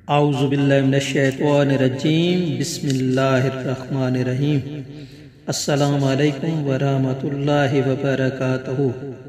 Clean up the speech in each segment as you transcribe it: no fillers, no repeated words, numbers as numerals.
اعوذ باللہ من الشیطان الرجیم بسم اللہ الرحمن الرحیم السلام علیکم ورحمۃ اللہ وبرکاتہ۔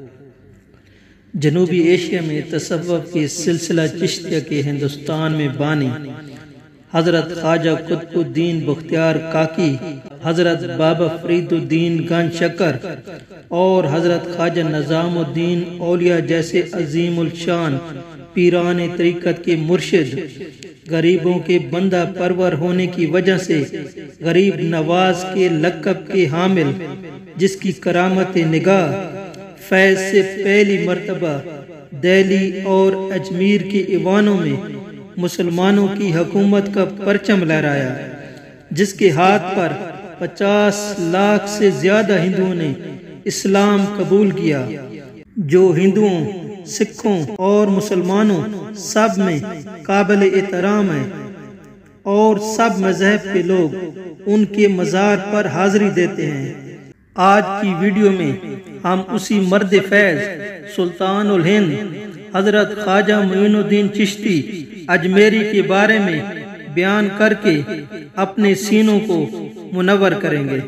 جنوبی ایشیا میں تصوف کے سلسلہ چشتیہ کے ہندوستان میں بانی حضرت خواجہ قطب الدین بختیار کاکی، حضرت بابا فرید الدین گنج شکر اور حضرت خواجہ نظام الدین اولیاء جیسے عظیم الشان پیران طریقت کے مرشد غریبوں کے بندہ پرور ہونے کی وجہ سے غریب نواز کے لقب کے حامل، جس کی کرامت نگاہ فیض سے پہلی مرتبہ دہلی اور اجمیر کے ایوانوں میں مسلمانوں کی حکومت کا پرچم لہرایا، جس کے ہاتھ پر 50 لاکھ سے زیادہ ہندوؤں نے اسلام قبول کیا، جو ہندوؤں، سکھوں اور مسلمانوں سب میں قابل احترام ہے، اور سب مذہب کے لوگ ان کے مزار پر حاضری دیتے ہیں۔ آج کی ویڈیو میں ہم اسی مرد فیض سلطان الہند حضرت خواجہ معین الدین چشتی اجمیری کے بارے میں بیان کر کے اپنے سینوں کو منور کریں گے۔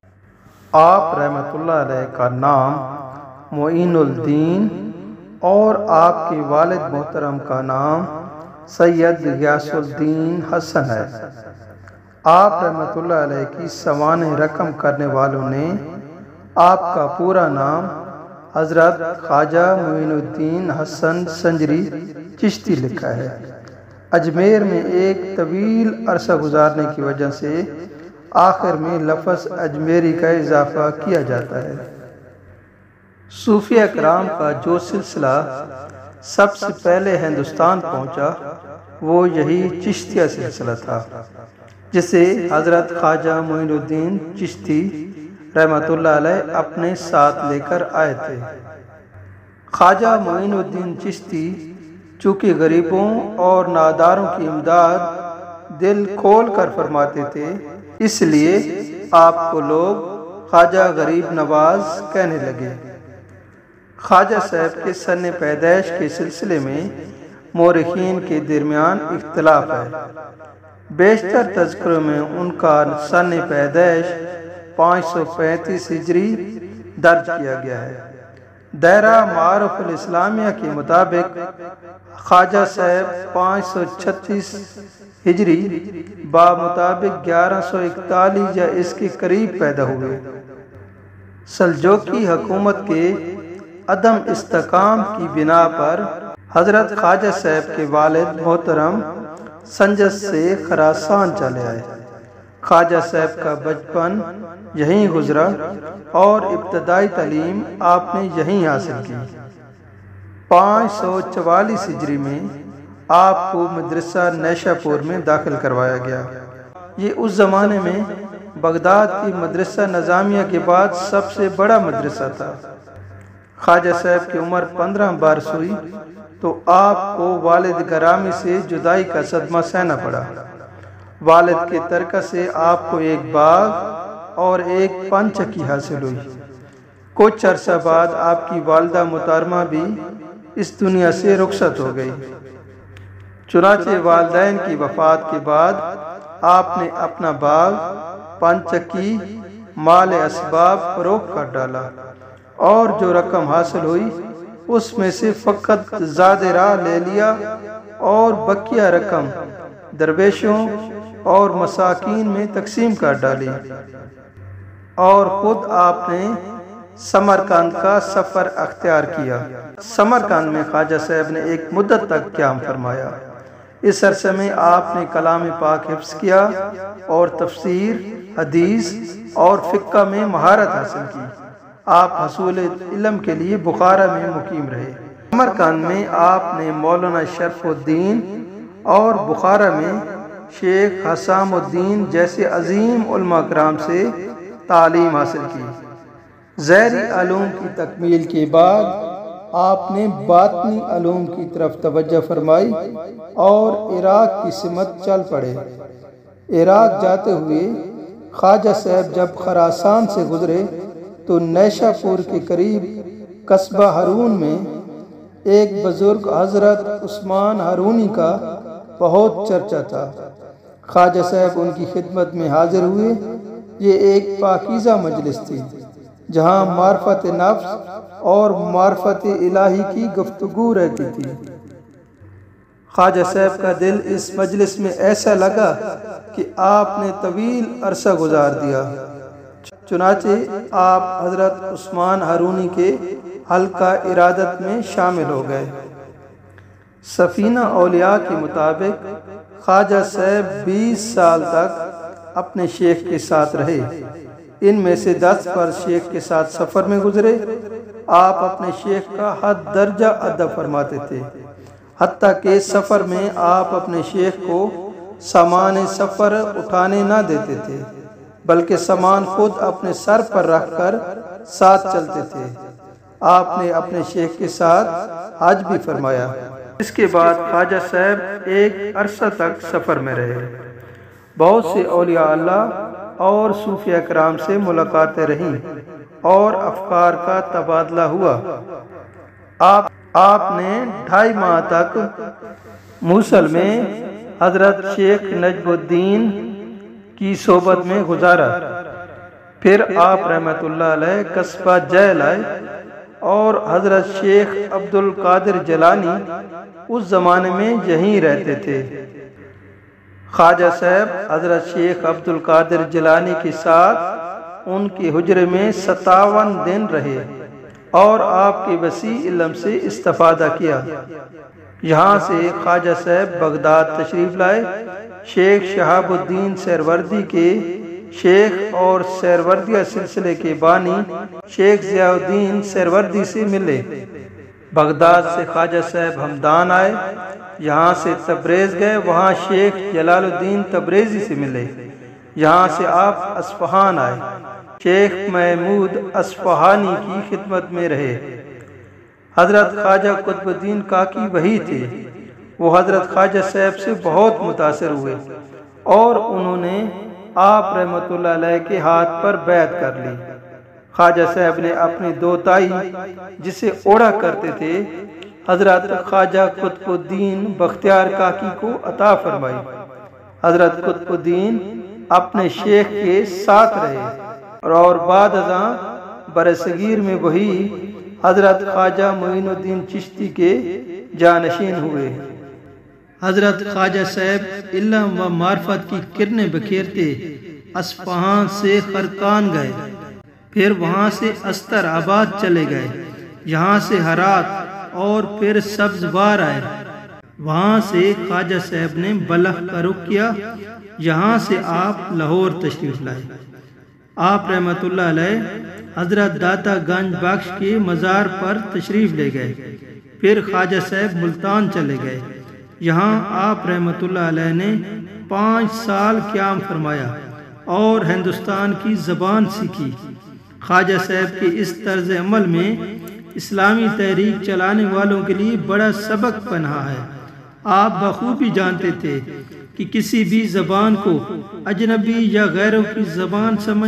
آپ رحمت اللہ علیہ کا نام معین الدین اور آپ کے والد محترم کا نام سید غیاث الدین حسن ہے۔ آپ رحمت اللہ علیہ کی سوانح رقم کرنے والوں نے آپ کا پورا نام حضرت خواجہ معین الدین حسن سنجری چشتی لکھا ہے۔ اجمیر میں ایک طویل عرصہ گزارنے کی وجہ سے آخر میں لفظ اجمیری کا اضافہ کیا جاتا ہے۔ صوفیہ کرام کا جو سلسلہ سب سے پہلے ہندوستان پہنچا وہ یہی چشتیہ سلسلہ تھا، جسے حضرت خواجہ معین الدین چشتی رحمت اللہ علیہ اپنے ساتھ لے کر آئے تھے۔ خواجہ معین الدین چشتی چونکہ غریبوں اور ناداروں کی امداد دل کھول کر فرماتے تھے، اس لیے آپ کو لوگ خواجہ غریب نواز کہنے لگے۔ خواجہ صاحب کے سن پیدائش کے سلسلے میں مورخین کے درمیان اختلاف ہے۔ بیشتر تذکروں میں ان کا سن پیدائش 535 ہجری درج کیا گیا ہے۔ دائرہ معارف الاسلامیہ کے مطابق خواجہ صاحب 536 ہجری بمطابق 1141 یا اس کے قریب پیدا ہوئے۔ سلجوقی حکومت کے عدم استحکام کی بنا پر حضرت خواجہ صاحب کے والد محترم سنجس سے خراسان چلے آئے۔ خواجہ صاحب کا بچپن یہیں گزرا اور ابتدائی تعلیم آپ نے یہیں حاصل کی۔ 544 ہجری میں آپ کو مدرسہ نیشا پور میں داخل کروایا گیا۔ یہ اس زمانے میں بغداد کی مدرسہ نظامیہ کے بعد سب سے بڑا مدرسہ تھا۔ خواجہ صاحب کی عمر 15 برس ہوئی تو آپ کو والد گرامی سے جدائی کا صدمہ سہنا پڑا۔ والد کے ترکہ سے آپ کو ایک باغ اور ایک پن چکی حاصل ہوئی۔ کچھ عرصہ بعد آپ کی والدہ محترمہ بھی اس دنیا سے رخصت ہو گئی۔ چنانچہ والدین کی وفات کے بعد آپ نے اپنا باغ، پن چکی، مال اسباب فروخت کر ڈالا، اور جو رقم حاصل ہوئی اس میں سے فقط زاد راہ لے لیا اور بقیہ رقم درویشوں اور مساکین میں تقسیم کر ڈالی، اور خود آپ نے سمرقند کا سفر اختیار کیا۔ سمرقند میں خواجہ صاحب نے ایک مدت تک قیام فرمایا۔ اس عرصے میں آپ نے کلام پاک حفظ کیا اور تفسیر، حدیث اور فقہ میں مہارت حاصل کی۔ آپ حصول علم کے لیے بخارا میں مقیم رہے۔ سمرقند میں آپ نے مولانا شرف الدین اور بخارا میں شیخ حسام الدین جیسے عظیم علماء کرام سے تعلیم حاصل کی۔ ظاہری علوم کی تکمیل کے بعد آپ نے باطنی علوم کی طرف توجہ فرمائی اور عراق کی سمت چل پڑے۔ عراق جاتے ہوئے خواجہ صاحب جب خراسان سے گزرے تو نیشا پور کے قریب قصبہ ہارون میں ایک بزرگ حضرت عثمان ہارونی کا بہت چرچا تھا۔ خواجہ صاحب ان کی خدمت میں حاضر ہوئے۔ یہ ایک پاکیزہ مجلس تھی جہاں معرفت نفس اور معرفت الہی کی گفتگو رہتی تھی۔ خواجہ صاحب کا دل اس مجلس میں ایسا لگا کہ آپ نے طویل عرصہ گزار دیا۔ چنانچہ آپ حضرت عثمان ہارونی کے حلقہ ارادت میں شامل ہو گئے۔ سفینہ اولیاء کے مطابق خواجہ صاحب 20 سال تک اپنے شیخ کے ساتھ رہے۔ ان میں سے 10 برس شیخ کے ساتھ سفر میں گزرے۔ آپ اپنے شیخ کا حد درجہ ادب فرماتے تھے، حتیٰ کہ سفر میں آپ اپنے شیخ کو سامان سفر اٹھانے نہ دیتے تھے، بلکہ سامان خود اپنے سر پر رکھ کر ساتھ چلتے تھے۔ آپ نے اپنے شیخ کے ساتھ حج بھی فرمایا۔ اس کے بعد خواجہ صاحب ایک عرصہ تک سفر میں رہے۔ بہت سے اولیاء اللہ اور صوفیاء کرام سے ملاقاتیں رہیں اور افکار کا تبادلہ ہوا۔ آپ نے 2.5 ماہ تک موصل میں حضرت شیخ نجم الدین کی صحبت میں گزارا۔ پھر آپ رحمت اللہ علیہ قصبہ جیل آئے اور حضرت شیخ عبد القادر جیلانی اس زمانے میں یہیں رہتے تھے۔ خواجہ صاحب حضرت شیخ عبد القادر جیلانی کے ساتھ ان کے حجرے میں 57 دن رہے اور آپ کے وسیع علم سے استفادہ کیا۔ یہاں سے خواجہ صاحب بغداد تشریف لائے۔ شیخ شہاب الدین سہروردی کے شیخ اور سہروردیہ سلسلے کے بانی شیخ ضیاء الدین سہروردی سے ملے۔ بغداد سے خواجہ صاحب ہمدان آئے، یہاں سے تبریز گئے، وہاں شیخ جلال الدین تبریزی سے ملے۔ یہاں سے آپ اصفہان آئے، شیخ محمود اصفہانی کی خدمت میں رہے۔ حضرت خواجہ قطب الدین کاکی وہی تھے۔ وہ حضرت خواجہ صاحب سے بہت متاثر ہوئے اور انہوں نے آپ رحمت اللہ علیہ کے ہاتھ پر بیعت کر لی۔ خواجہ صاحب نے اپنی دوتائی جسے اوڑا کرتے تھے حضرت خواجہ قطب الدین بختیار کاکی کو عطا فرمائی۔ حضرت قطب الدین اپنے شیخ کے ساتھ رہے اور بعد ازاں برصغیر میں وہی حضرت خواجہ معین الدین چشتی کے جانشین ہوئے۔ حضرت خواجہ صاحب علم و معرفت کی کرنیں بکھیرتے اصفہان سے خرقان گئے، پھر وہاں سے استر آباد چلے گئے، یہاں سے ہرات اور پھر سبزوار آئے۔ وہاں سے خواجہ صاحب نے بلخ کا رخ کیا، یہاں سے آپ لاہور تشریف لائے۔ آپ رحمت اللہ علیہ حضرت داتا گنج بخش کے مزار پر تشریف لے گئے، پھر خواجہ صاحب ملتان چلے گئے۔ یہاں آپ رحمت اللہ علیہ نے 5 سال قیام فرمایا اور ہندوستان کی زبان سیکھی۔ خواجہ صاحب کے اس طرز عمل میں اسلامی تحریک چلانے والوں کے لیے بڑا سبق پنہا ہے۔ آپ بخوبی جانتے تھے کہ کسی بھی زبان کو اجنبی یا غیروں کی زبان سمجھ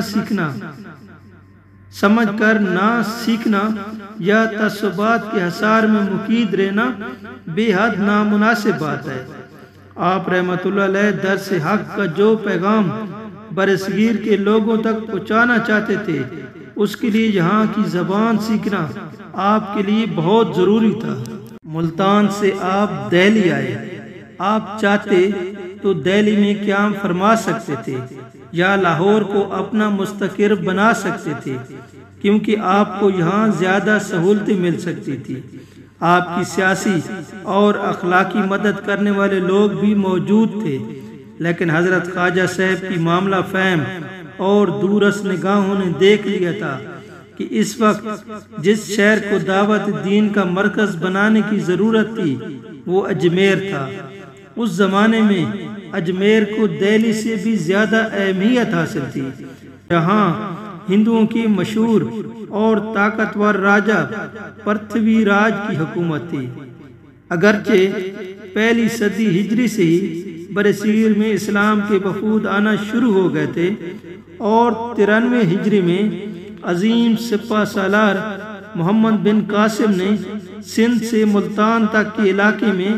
کر نہ سیکھنا یا تعصبات کے حصار میں مقید رہنا بے حد نامناسب بات ہے۔ آپ رحمت اللہ علیہ درس حق کا جو پیغام برصغیر کے لوگوں تک پہنچانا چاہتے تھے، اس کے لیے یہاں کی زبان سیکھنا آپ کے لیے بہت ضروری تھا۔ ملتان سے آپ دہلی آئے۔ آپ چاہتے تو دہلی میں قیام فرما سکتے تھے یا لاہور کو اپنا مستقر بنا سکتے تھے، کیونکہ آپ کو یہاں زیادہ سہولتیں مل سکتی تھی۔ آپ کی سیاسی اور اخلاقی مدد کرنے والے لوگ بھی موجود تھے، لیکن حضرت خواجہ صاحب کی معاملہ فہم اور دورس نگاہوں نے دیکھ لیا تھا کہ اس وقت جس شہر کو دعوت دین کا مرکز بنانے کی ضرورت تھی وہ اجمیر تھا۔ اس زمانے میں اجمیر کو دہلی سے بھی زیادہ اہمیت حاصل تھی۔ یہاں ہندوؤں کی مشہور اور طاقتور راجہ پرتھوی راج کی حکومت تھی۔ اگرچہ پہلی صدی ہجری سے ہی برصغیر میں اسلام کے وفود آنا شروع ہو گئے تھے اور 93 ہجری میں عظیم سپہ سالار محمد بن قاسم نے سندھ سے ملتان تک کے علاقے میں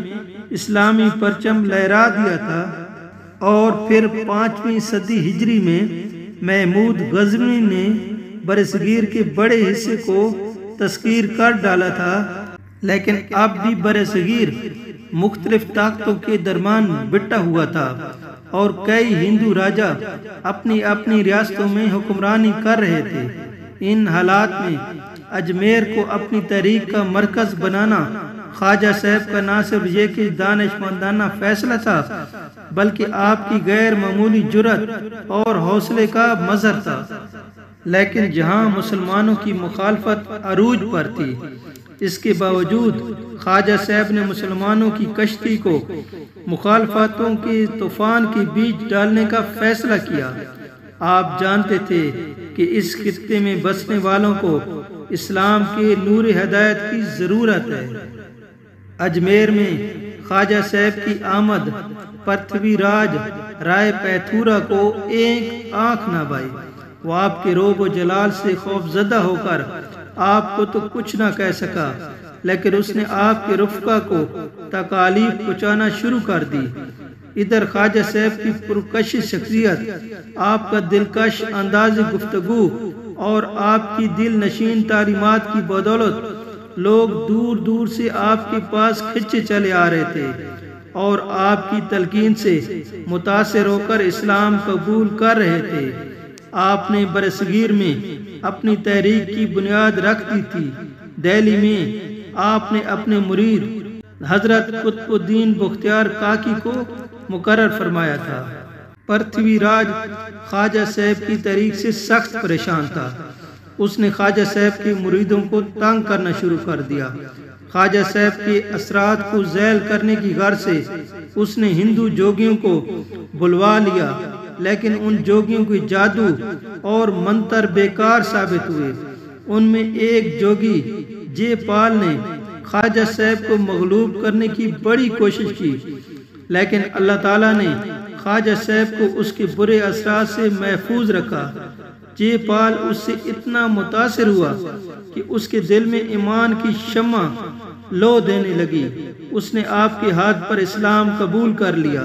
اسلامی پرچم لہرا دیا تھا، اور پھر 5ویں صدی ہجری میں محمود غزنوی نے برصغیر کے بڑے حصے کو تسخیر کر ڈالا تھا، لیکن اب بھی برصغیر مختلف طاقتوں کے درمیان بٹا ہوا تھا، اور کئی ہندو راجا اپنی اپنی ریاستوں میں حکمرانی کر رہے تھے۔ ان حالات میں اجمیر کو اپنی تحریک کا مرکز بنانا خواجہ صاحب کا نہ صرف یہ کہ دانشمندانہ فیصلہ تھا، بلکہ آپ کی غیر معمولی جرأت اور حوصلے کا مظہر تھا۔ لیکن جہاں مسلمانوں کی مخالفت عروج پر تھی، اس کے باوجود خواجہ صاحب نے مسلمانوں کی کشتی کو مخالفتوں کے طوفان کے بیچ ڈالنے کا فیصلہ کیا۔ آپ جانتے تھے کہ اس خطے میں بسنے والوں کو اسلام کے نور ہدایت کی ضرورت ہے۔ اجمیر میں خواجہ صاحب کی آمد پرتھوی راج رائے پیتھورا کو ایک آنکھ نہ بھائی۔ وہ آپ کے روب و جلال سے خوف زدہ ہو کر آپ کو تو کچھ نہ کہہ سکا، لیکن اس نے آپ کے رفقا کو تکالیف پہنچانا شروع کر دی۔ ادھر خواجہ صاحب کی پرکشش شخصیت، آپ کا دلکش انداز گفتگو اور آپ کی دل نشین تعلیمات کی بدولت لوگ دور دور سے آپ کے پاس کھنچے چلے آ رہے تھے، اور آپ کی تلقین سے متاثر ہو کر اسلام قبول کر رہے تھے۔ آپ نے برصغیر میں اپنی تحریک کی بنیاد رکھ دی تھی۔ دہلی میں آپ نے اپنے مرید حضرت قطب الدین بختیار کاکی کو مقرر فرمایا تھا۔ پرتھوی راج خواجہ صاحب کی تحریک سے سخت پریشان تھا۔ اس نے خواجہ صاحب کے مریدوں کو تنگ کرنا شروع کر دیا۔ خواجہ صاحب کے اثرات کو ذیل کرنے کی غرض سے اس نے ہندو جوگیوں کو بلوا لیا، لیکن ان جوگیوں کے جادو اور منتر بیکار ثابت ہوئے۔ ان میں ایک جوگی جے پال نے خواجہ صاحب کو مغلوب کرنے کی بڑی کوشش کی، لیکن اللہ تعالیٰ نے خواجہ صاحب کو اس کے برے اثرات سے محفوظ رکھا۔ جے پال اس سے اتنا متاثر ہوا کہ اس کے دل میں ایمان کی شمع لو دینے لگی۔ اس نے آپ کے ہاتھ پر اسلام قبول کر لیا۔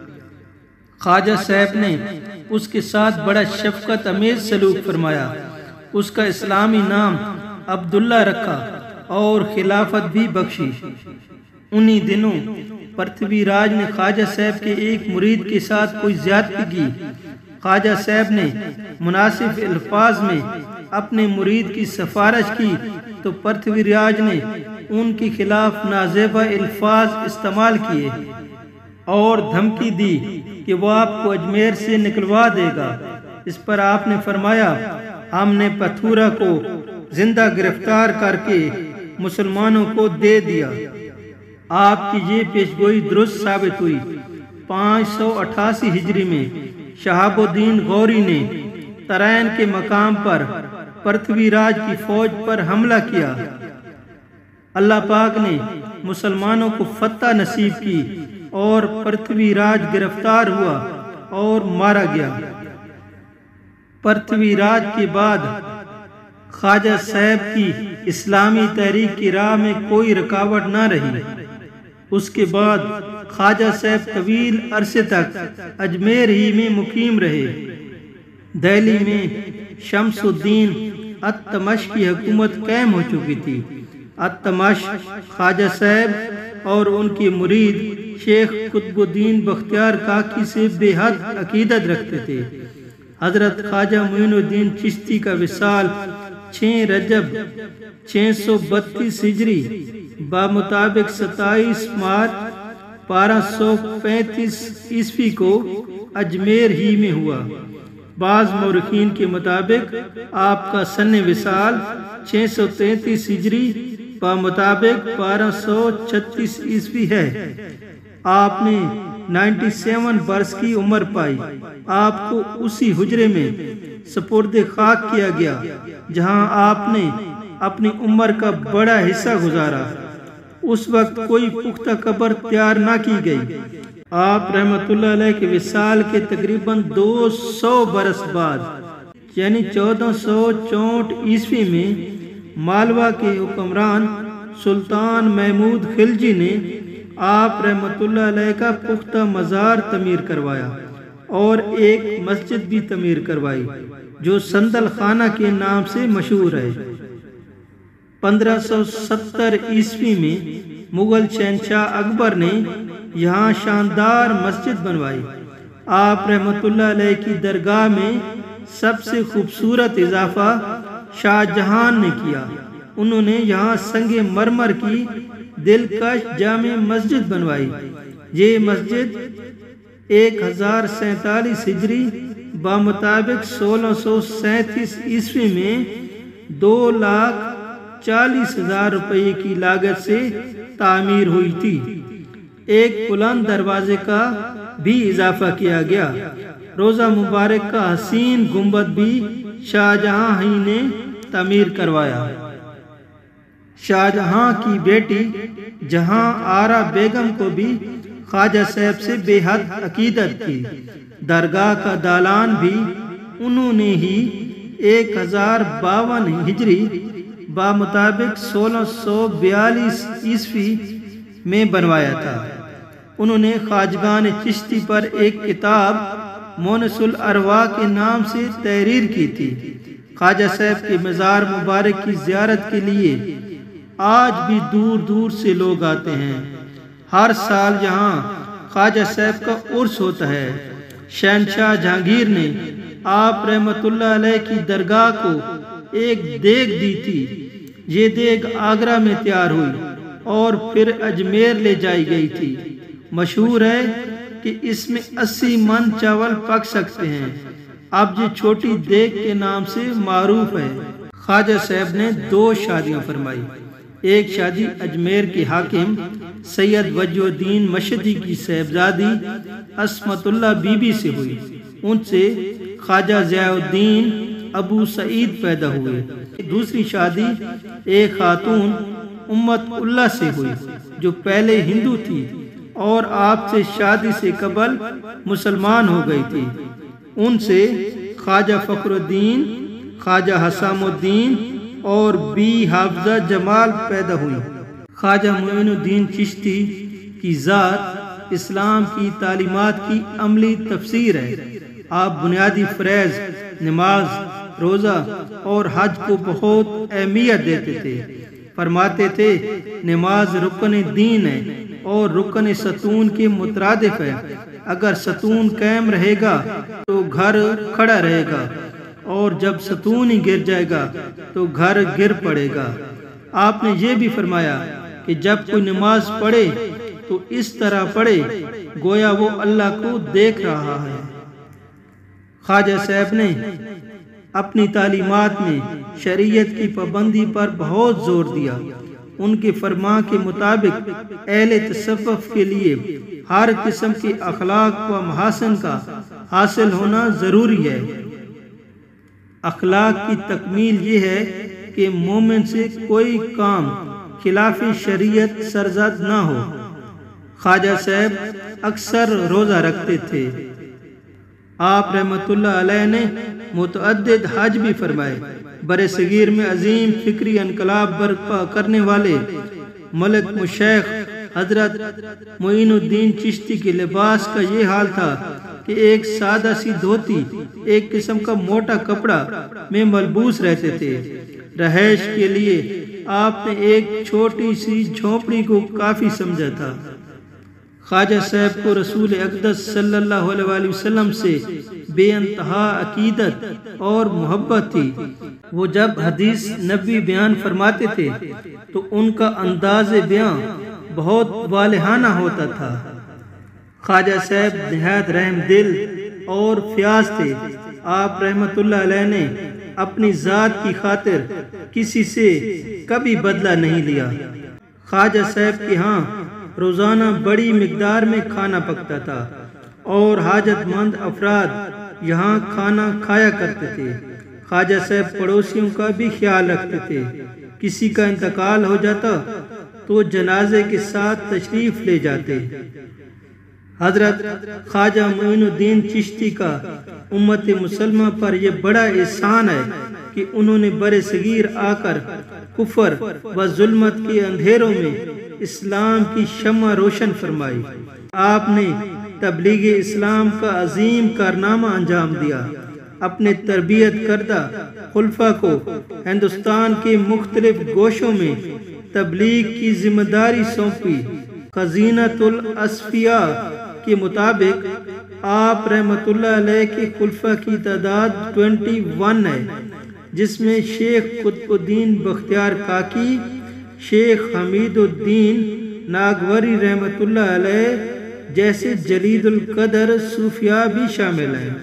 خواجہ صاحب نے اس کے ساتھ بڑا شفقت امیز سلوک فرمایا، اس کا اسلامی نام عبداللہ رکھا اور خلافت بھی بخشی۔ انہی دنوں پرتھوی راج نے خواجہ صاحب کے ایک مرید کے ساتھ کوئی زیادتی کی۔ خواجہ صاحب نے مناسب الفاظ میں اپنے مرید کی سفارش کی تو پرتھوی راج نے ان کے خلاف نازیبہ الفاظ استعمال کیے اور دھمکی دی کہ وہ آپ کو اجمیر سے نکلوا دے گا۔ اس پر آپ نے فرمایا، ہم نے پتھورا کو زندہ گرفتار کر کے مسلمانوں کو دے دیا۔ آپ کی یہ پیشگوئی درست ثابت ہوئی۔ 588 ہجری میں شہاب الدین غوری نے ترین کے مقام پر پرتھوی راج کی فوج پر حملہ کیا۔ اللہ پاک نے مسلمانوں کو فتح نصیب کی اور پرتھوی راج گرفتار ہوا اور مارا گیا۔ پرتھوی راج کے بعد خواجہ صاحب کی اسلامی تحریک کی راہ میں کوئی رکاوٹ نہ رہی۔ اس کے بعد خواجہ صاحب طویل عرصے تک اجمیر ہی میں مقیم رہے۔ دہلی میں شمس الدین التمش کی حکومت قائم ہو چکی تھی۔ التمش خواجہ صاحب اور ان کے مرید شیخ قطب الدین بختیار کاکی سے بے حد عقیدت رکھتے تھے۔ حضرت خواجہ معین الدین چشتی کا وصال 6 رجب 632 ہجری بمطابق 27 مارچ 1235 عیسوی کو اجمیر ہی میں ہوا۔ بعض مورخین کے مطابق آپ کا سن وصال 633 ہجری بمطابق 1236 عیسوی ہے۔ آپ نے 97 برس کی عمر پائی۔ آپ کو اسی حجرے میں سپرد خاک کیا گیا جہاں آپ نے اپنی عمر کا بڑا حصہ گزارا۔ اس وقت کوئی پختہ قبر تیار نہ کی گئی۔ آپ رحمت اللہ علیہ کے وصال کے تقریباً 200 برس بعد یعنی 1464 عیسوی میں مالوا کے حکمران سلطان محمود خلجی نے آپ رحمت اللہ علیہ کا پختہ مزار تعمیر کروایا اور ایک مسجد بھی تعمیر کروائی جو سندل خانہ کے نام سے مشہور ہے۔ 1570 عیسوی میں مغل شہنشاہ اکبر نے یہاں شاندار مسجد بنوائی۔ آپ رحمت اللہ علیہ کی درگاہ میں سب سے خوبصورت اضافہ شاہ جہان نے کیا۔ انہوں نے یہاں سنگ مرمر کی دلکش جامع مسجد بنوائی۔ یہ مسجد 1047 ہجری بمطابق 1637 عیسوی میں 2,40,000 روپے کی لاگت سے تعمیر ہوئی تھی۔ ایک بلند دروازے کا بھی اضافہ کیا گیا۔ روزہ مبارک کا حسین گنبد بھی شاہ جہاں ہی نے تعمیر کروایا۔ شاہ جہاں کی بیٹی جہاں آرا بیگم کو بھی خواجہ صاحب سے بے حد عقیدت تھی۔ درگاہ کا دالان بھی انہوں نے ہی 1052 ہجری بمطابق 1642 عیسوی میں بنوایا تھا۔ انہوں نے خواجگان چشتی پر ایک کتاب مونس الارواح کے نام سے تحریر کی تھی۔ خواجہ صاحب کے مزار مبارک کی زیارت کے لیے آج بھی دور دور سے لوگ آتے ہیں۔ ہر سال یہاں خواجہ صاحب کا عرس ہوتا ہے۔ شہنشاہ جہانگیر نے آپ رحمت اللہ علیہ کی درگاہ کو ایک دیگ دی تھی۔ یہ دیگ آگرہ میں تیار ہوئی اور پھر اجمیر لے جائی گئی تھی۔ مشہور ہے کہ اس میں 80 من چاول پک سکتے ہیں۔ اب یہ چھوٹی دیگ کے نام سے معروف ہے۔ خواجہ صاحب نے 2 شادیاں فرمائی۔ ایک شادی اجمیر کے حاکم سید وجہ الدین مشہدی کی صاحبزادی عصمت اللہ بی بی سے ہوئی۔ ان سے خواجہ ضیاء الدین ابو سعید پیدا ہوئے۔ دوسری شادی ایک خاتون امت اللہ سے ہوئی جو پہلے ہندو تھی اور آپ سے شادی سے قبل مسلمان ہو گئی تھی۔ ان سے خواجہ فخر الدین، خواجہ حسام الدین اور بی حافظہ جمال پیدا ہوئی۔ خواجہ معین الدین چشتی کی ذات اسلام کی تعلیمات کی عملی تفسیر ہے۔ آپ بنیادی فریض، نماز، روزہ اور حج کو بہت اہمیت دیتے تھے۔ فرماتے تھے نماز رکن دین ہے اور رکن ستون کے مترادف ہے۔ اگر ستون قائم رہے گا تو گھر کھڑا رہے گا اور جب ستون ہی گر جائے گا تو گھر گر پڑے گا۔ آپ نے یہ بھی فرمایا کہ جب کوئی نماز پڑھے تو اس طرح پڑھے گویا وہ اللہ کو دیکھ رہا ہے۔ خواجہ صاحب نے اپنی تعلیمات میں شریعت کی پابندی پر بہت زور دیا۔ ان کے فرمان کے مطابق اہل تصوف کے لیے ہر قسم کے اخلاق و محاسن کا حاصل ہونا ضروری ہے۔ اخلاق کی تکمیل یہ ہے کہ مومن سے کوئی کام خلاف شریعت سرزد نہ ہو۔ خواجہ صاحب اکثر روزہ رکھتے تھے۔ آپ رحمت اللہ علیہ نے متعدد حج بھی فرمائے۔ برِ صغیر میں عظیم فکری انقلاب برپا کرنے والے ملک مشیخ حضرت معین الدین چشتی کے لباس کا یہ حال تھا کہ ایک سادہ سی دھوتی ایک قسم کا موٹا کپڑا میں ملبوس رہتے تھے۔ رہائش کے لیے آپ نے ایک چھوٹی سی جھونپڑی کو کافی سمجھا تھا۔ خواجہ صاحب کو رسول اقدس صلی اللہ علیہ وسلم سے بے انتہا عقیدت اور محبت تھی۔ وہ جب حدیث نبوی بیان فرماتے تھے تو ان کا انداز بیان بہت والہانہ ہوتا تھا۔ خواجہ صاحب نہایت رحم دل اور فیاض تھے۔ آپ رحمت اللہ علیہ نے اپنی ذات کی خاطر کسی سے کبھی بدلہ نہیں لیا۔ خواجہ صاحب کے ہاں روزانہ بڑی مقدار میں کھانا پکتا تھا اور حاجت مند افراد یہاں کھانا کھایا کرتے تھے۔ خواجہ صاحب پڑوسیوں کا بھی خیال رکھتے تھے۔ کسی کا انتقال ہو جاتا تو جنازے کے ساتھ تشریف لے جاتے۔ حضرت خواجہ معین الدین چشتی کا امت مسلمہ پر یہ بڑا احسان ہے کہ انہوں نے برِ صغیر آ کر کفر و ظلمت کے اندھیروں میں اسلام کی شمع روشن فرمائی۔ آپ نے تبلیغ اسلام کا عظیم کارنامہ انجام دیا، اپنے تربیت کردہ خلفاء کو ہندوستان کے مختلف گوشوں میں تبلیغ کی ذمہ داری سونپی۔ خزینۃ الاصفیاء کے مطابق آپ رحمۃ اللہ علیہ کے خلفاء کی تعداد 21 ہے، جس میں شیخ قطب الدین بختیار کاکی، شیخ حمید الدین ناگوری رحمۃ اللہ علیہ جیسے جلیل القدر صوفیاء بھی شامل ہیں،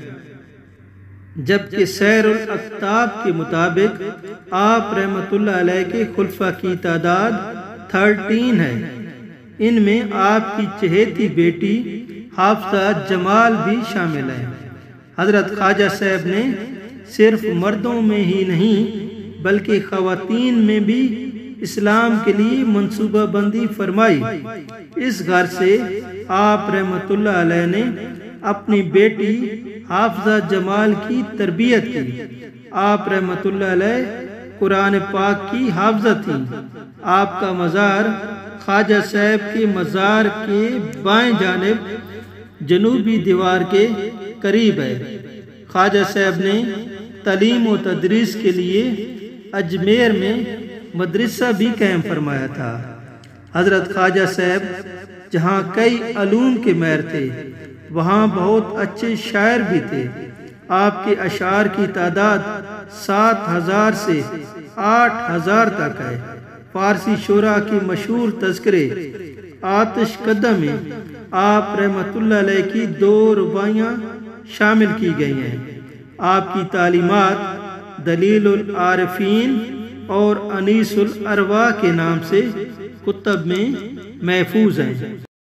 جبکہ سیر الاقطاب کے مطابق آپ رحمۃ اللہ علیہ کے خلفاء کی تعداد 13 ہے۔ ان میں آپ کی چہیتی بیٹی حافظہ جمال بھی شامل ہے۔ حضرت خواجہ صاحب نے صرف مردوں میں ہی نہیں بلکہ خواتین میں بھی اسلام کے لیے منصوبہ بندی فرمائی۔ اس گھر سے آپ رحمۃ اللہ علیہ نے اپنی بیٹی حافظہ جمال کی تربیت کی۔ آپ رحمۃ اللہ علیہ قرآن پاک کی حافظہ تھیں۔ آپ کا مزار خواجہ صاحب کے مزار کے بائیں جانب جنوبی دیوار کے قریب ہے۔ خواجہ صاحب نے تعلیم و تدریس کے لیے اجمیر میں مدرسہ بھی قائم فرمایا تھا۔ حضرت خواجہ صاحب جہاں کئی علوم کے ماہر تھے، وہاں بہت اچھے شاعر بھی تھے۔ آپ کے اشعار کی تعداد 7000 سے 8000 تک ہے۔ فارسی شعراء کی مشہور تذکرے آتش کدہ میں آپ رحمۃ اللہ علیہ کی 2 رباعیاں شامل کی گئی ہیں۔ آپ کی تعلیمات دلیل العارفین اور انیس الارواح کے نام سے کتب میں محفوظ ہیں۔